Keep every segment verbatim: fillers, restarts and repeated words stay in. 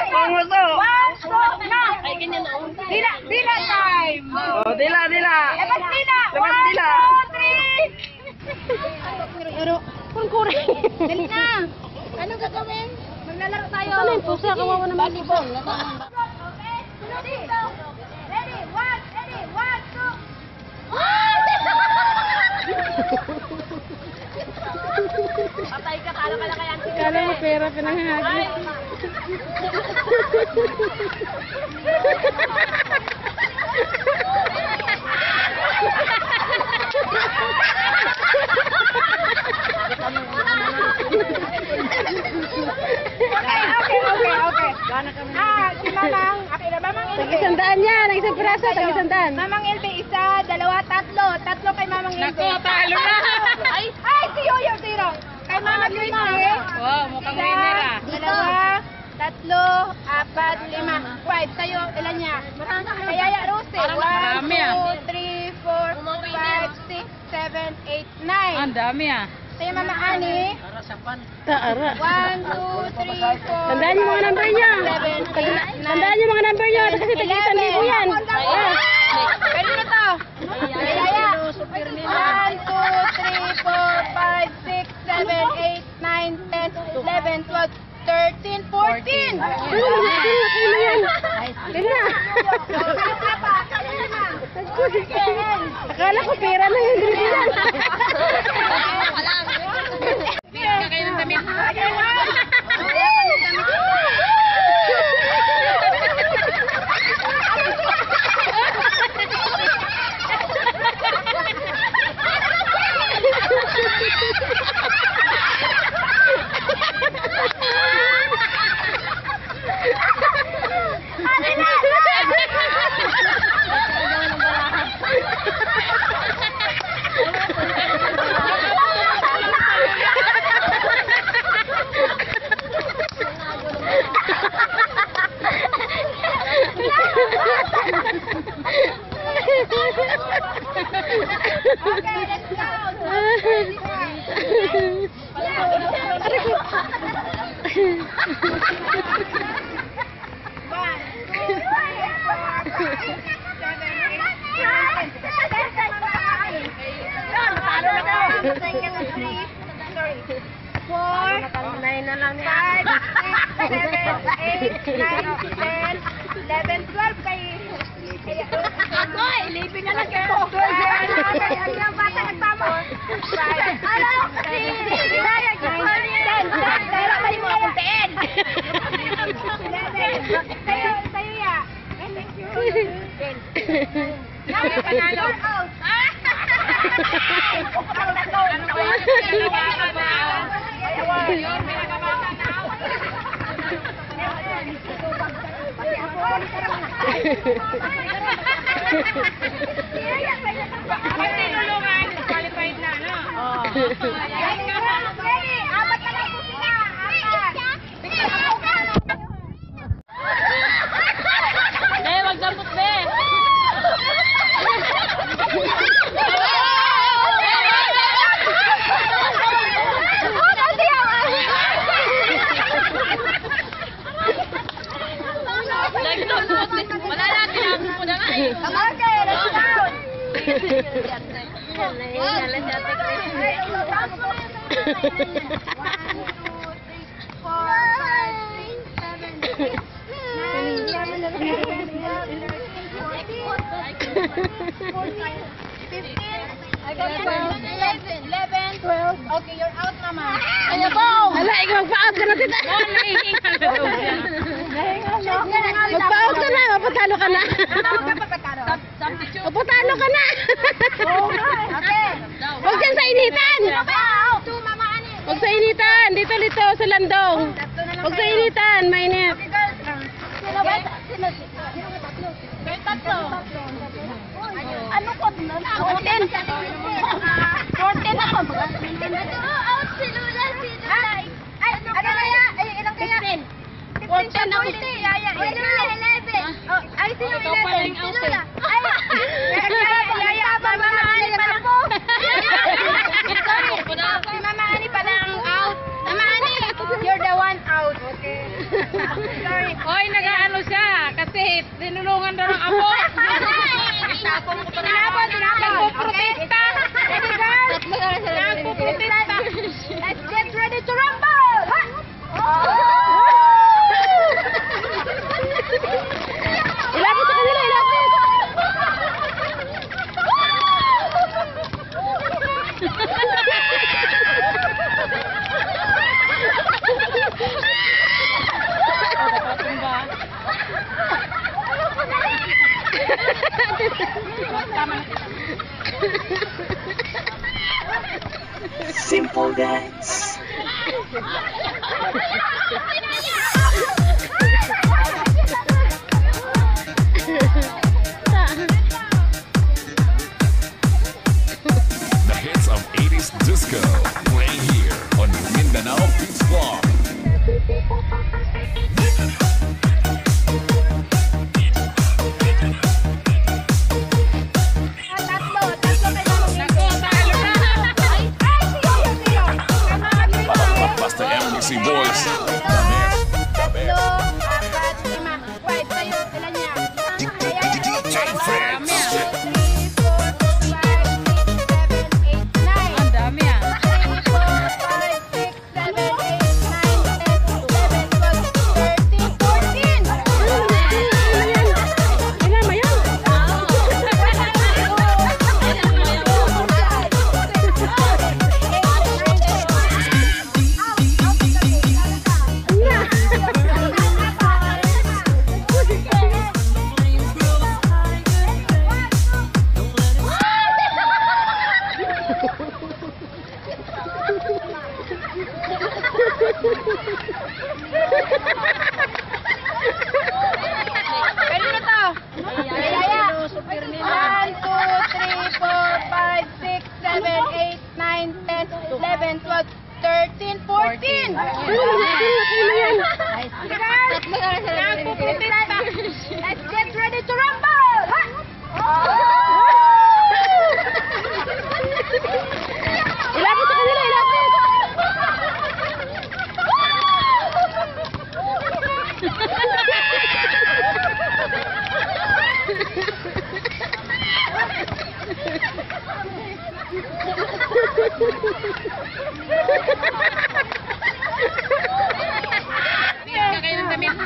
Pumuso. One, two, na. Ay, ganyan o. Dila, dila time. Oh, dila, dila. Labas dila. Labas One, dila. two, three. Pero, kurkuri. Dali na. Anong gagawin? Maglalaro tayo. Ano yung pusa? Kawawa naman. Volleyball. Okay? Ready? Ready? One, ready? One, two. Patay ka, talo ka na kaya. Kala mo pera pinanghagis. Okay, okay, okay, okay. Ah, si Mamang, okay na, Mamang L B. Tag-isandaan niya, nag-isang piraso, tag-isandaan. Mamang L B, isa, dalawa, tatlo. Tatlo kay Mamang L B. Naku, talo na. Ay, ay, si Yoyo, zero. Kay Mamang Luigi. Wow, mukhang Isa, winner ah. dalawa, tatlo, apat, lima. Five, sa'yo, ilan niya? Kay Yaya Rose. Parang One, marami, ah. two, three, four, five, six, seven, eight, nine. Ang dami ah. Sa'yo, Mama Ani. Taara. One, two, three, four, Tandaan niyo mga number niya. seven, eight, nine. Tandaan niyo mga number niyo kasi tag-isang libo yan. Ah. Pwede na to. Yaya. One, two, three, four, five, six, seven, eight, nine, ten, eleven, twelve, thirteen, fourteen. Ano yan? Pila na. Akala ko pera na yun. Bigyan ka kayo ng damit. Okay, let's go. One, two, three, four, five, six, seven, eight, nine, ten. Talo na ko. Second, three, sorry. Four, Nine na lang niya. five, six, seven, eight, nine, ten, eleven, twelve kay... Ako, ilipin na lang kayo. Ang bata nagpamo. Five, six, seven, ten, pero mali mo akong ten. Eleven. Sa'yo, sa'yo ya. Thank you. Ten. Lagi panalo. Out. Pag tinulungan, qualified na, no? Oo. Apat na lang po sila. Eh, wag dampot, be. Wala na, tinapos mo na nga eh. Okay, let's go. Nalala siya, eleven, twelve. Okay, you're out naman. Ano po? Hala, ikaw magpa-out ka na, tita. Magpa-out ka na, mapatalo ka na. Mapatalo ka na. Okay. Huwag dyan sa initan. Two, Mama Ani. Huwag sa initan. Dito, dito, sa landong. Tatlo na lang Huwag sa kayo. initan, mainit. Okay, girls. Sino ba? Sino? Sino ba tatlo? Kayo tatlo. Ano ko? fourteen. fourteen ako. Out si Lula. Si Lula. Ay, ano kaya? Ay, ilang kaya? fifteen. fourteen ako. Yaya. eleven. Ay, sino eleven? Si Lula. Ay, Yaya. Mama Ani pala ko. Si Mama Ani pala ang out. Mama Ani. You're the one out. Okay. Sorry. Hoy, nag-ano siya kasi tinulungan daw ng amo. Tinapon, tinapon. Nagpo-protesta. Ready, girls? Nagpo-protesta. Let's get ready to rumble! Ha! Ilapit sa kanila, ilapit! Simple dance. The hits of eighties disco playing here on Mindanao Beats Vlog. Basta M D C Boys. The best. The best. Apat, lima. Five, tayo. Ilan niya? D J Friends. three, four, five, six, seven, eight, nine. Ang dami ah. three, four, five, six, seven, eight, nine, ten, eleven, twelve, thirteen, fourteen. Ilan ba yan? Pwede na to. Yaya. one, two, three, four, five, six, seven, eight, nine, ten, eleven, twelve, thirteen, fourteen. Let's get ready to rumble. Ilapit sa kanila, ilapit. Bigyan kayo ng damit.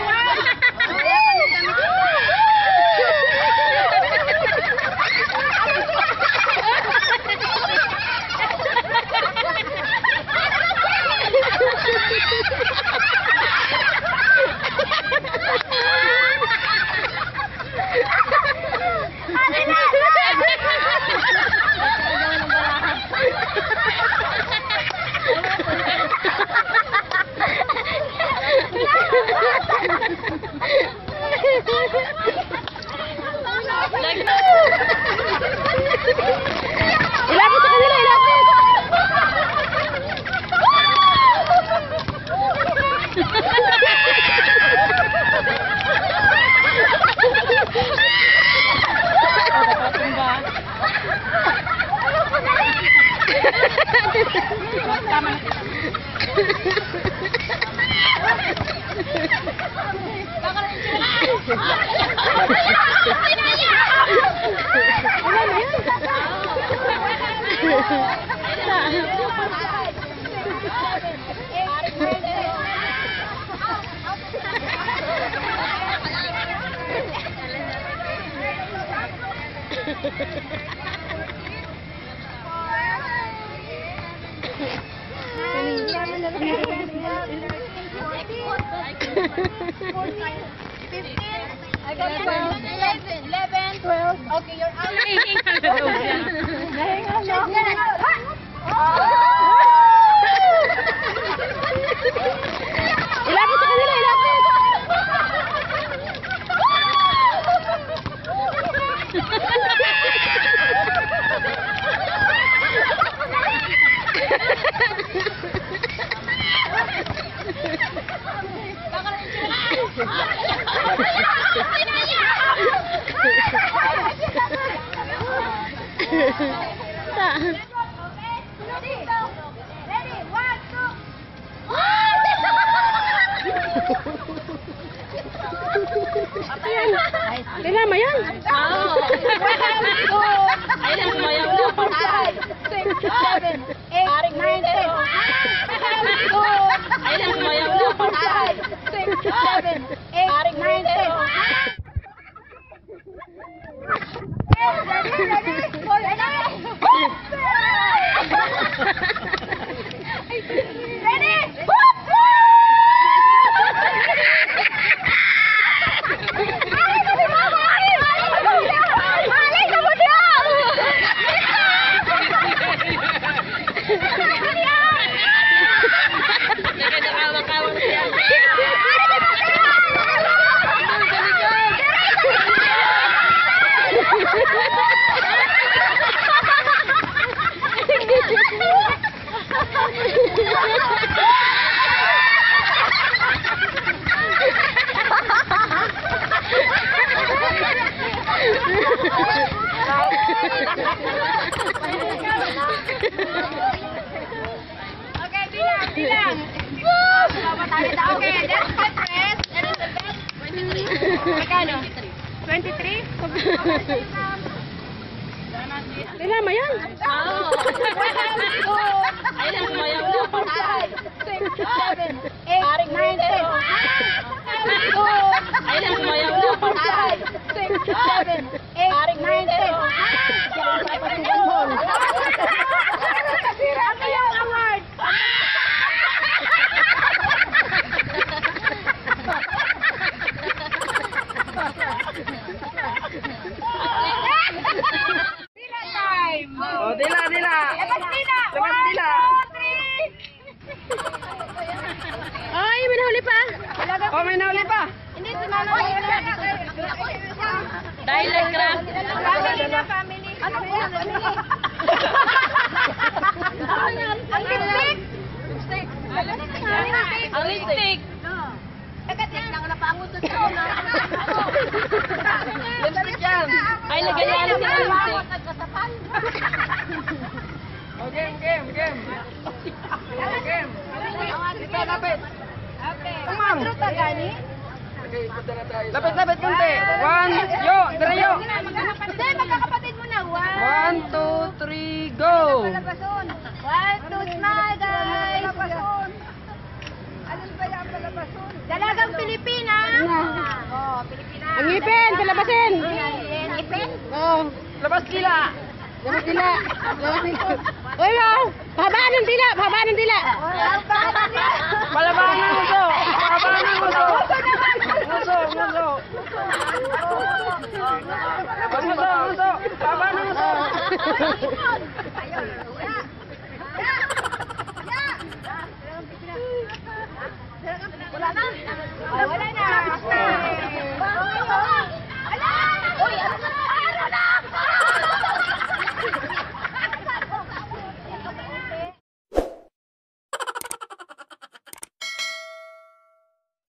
Ilapit sa kanila, ilapit. eleven, twelve. Okay, you're out. Nahihingal na daw siya. Nahingal na ako. Ilapit sa kanila, ilapit. Ready? One, two. Ayan. Dilama yan. Oo. Ayun ang sumayaw na. five, six, seven, eight, nine, ten. Ayun ang sumayaw na. five, six, seven, eight, nine, ten. Ready, ready, ready. Okay, bilang, bilang. Okay, that's the best. That is the best. twenty-three. Magkano? twenty-three? Dilama yan. Oo. Ayun ang sumayaw na. five, six, seven, eight, nine, ten. Ayun ang sumayaw na. five, six, seven, eight, nine, ten. Ano yung award? Dila time! Oh, dila, dila. Labas dila! Labas dila. One, two, three! Ay, may nahuli pa! Oh, may nauli pa. Hindi, sinanay na. Dahil lang ka. Family na, family. Ano po yan? Family. Ang lipstick! Lipstick. Ang lipstick. Nagatik lang na pangot sa siya. Lipstick yan. Ay, nagayan na sila lipstick. Oh, game, game, game. Oh, game. Lapit, lapit. Umang. Lapit, lapit kunti. One, yo, dire yo. Hindi, magkakapatid mo na. One. One, two, three, go. Palabason. One, two, smile, guys. Palabason. Alin ba yung palabason? Dalagang Pilipina. Oh, Pilipina. Ang ngipin, palabasin. Ngipin? Oo. Labas dila. Labas dila. Labas dila. Uy, wow. Habaan ng dila. Habaan ng dila. Palabahan ng uso. Palabahan ng uso. Uso, uso. Uso, uso. Palabahan ng uso. Wala na. Wala na. Wala na. Uy, ano na?